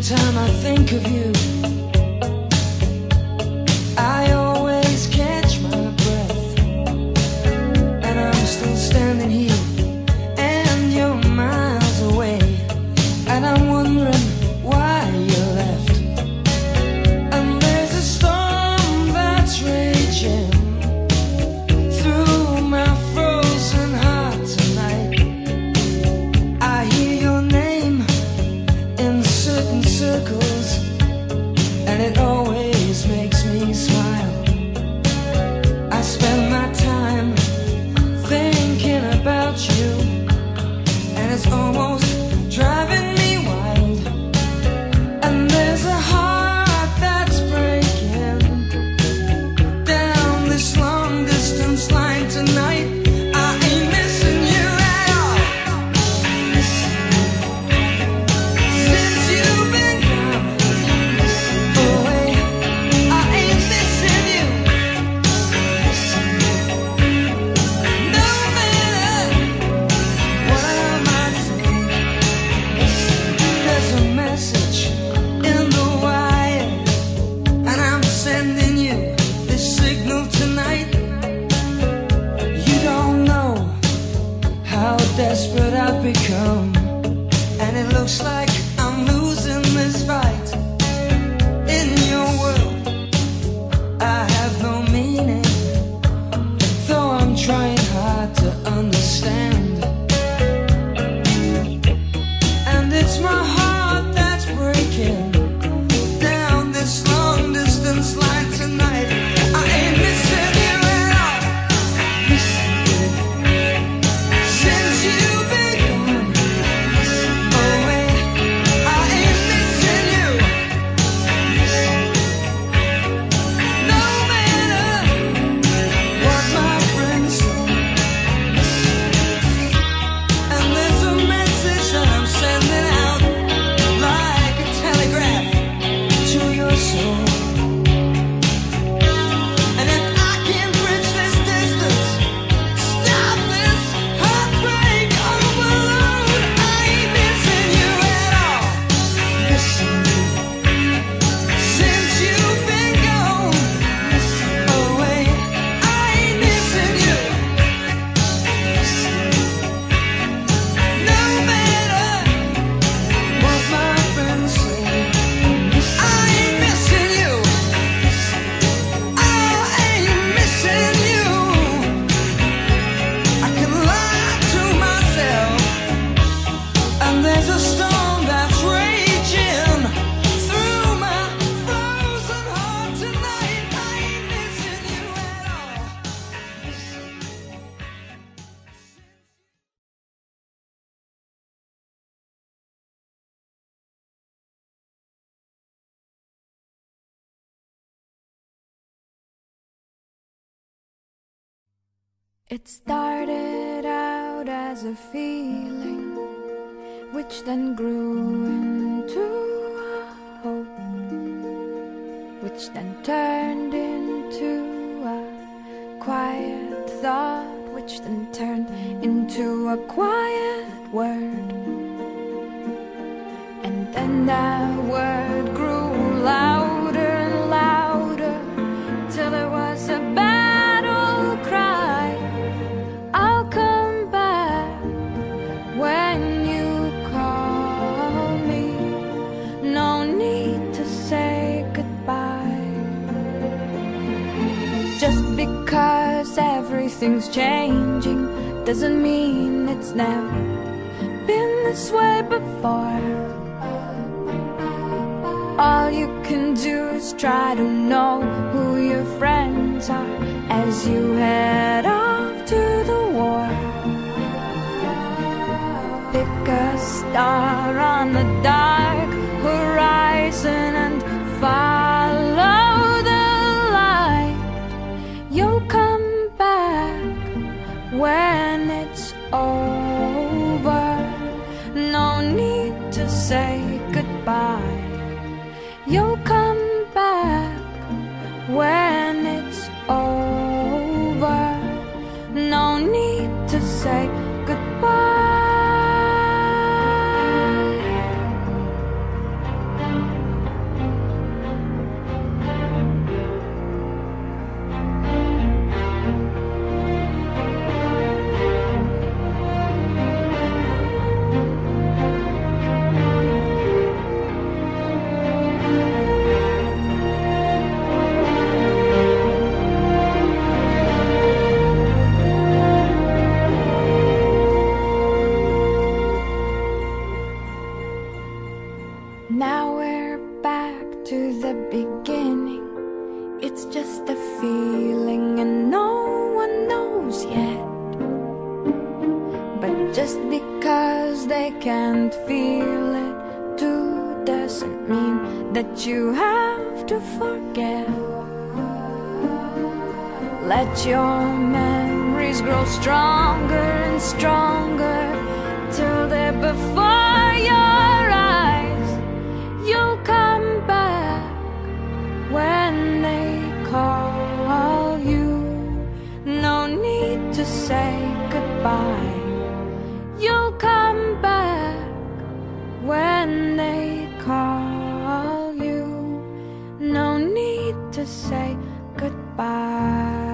time I think of you, I always catch my breath, and I'm still standing here, and you're miles away, and I'm wondering why you left. And there's a storm that's raging through my frozen heart tonight. I hear your name in certain circles, and it always makes me smile. I spend my time thinking about you, and it's almost driving me wild. And there's a heart that's breaking down this long distance line tonight. I ain't missing you at all. Since you've been gone away, I ain't missing you. No matter what I might say, there's a message in the wire, and I'm sending you this signal tonight. You don't know how desperate I've become, and it looks like I'm losing this fight. In your world, I have no meaning, though I'm trying hard to understand. And it's my heart that's breaking down this long distance line tonight. I ain't missing you at all. Since you've been gone away, I ain't missing you. No matter what my friends say. And there's a message that I'm sending out like a telegraph to your soul. And if I can bridge this distance, stop this heartbreak overload, I ain't missing you at all. Since you've been gone away, I ain't missing you. No matter what my friends say, I ain't missing you. I ain't missing you. I can lie to myself, and there's a storm that's raging through my frozen heart tonight. I ain't missing you at all. It started out as a feeling, which then grew into a hope, which then turned into a quiet thought, which then turned into a quiet word. And then that word grew louder and louder, till it was a battle cry. I'll come back when you call me. No need to say goodbye. Just because everything's changing doesn't mean it's never been this way before. All you can do is try to know who your friends are as you head off to the war. Pick a star on the dark horizon and follow the light. You'll come back when it's over. No need to say goodbye. You'll come back when it's over. No need to say goodbye. Just because they can't feel it too doesn't mean that you have to forget. Let your memories grow stronger and stronger till they're before your eyes. You'll come back when they call you. No need to say goodbye. You'll come back when they call you. No need to say goodbye.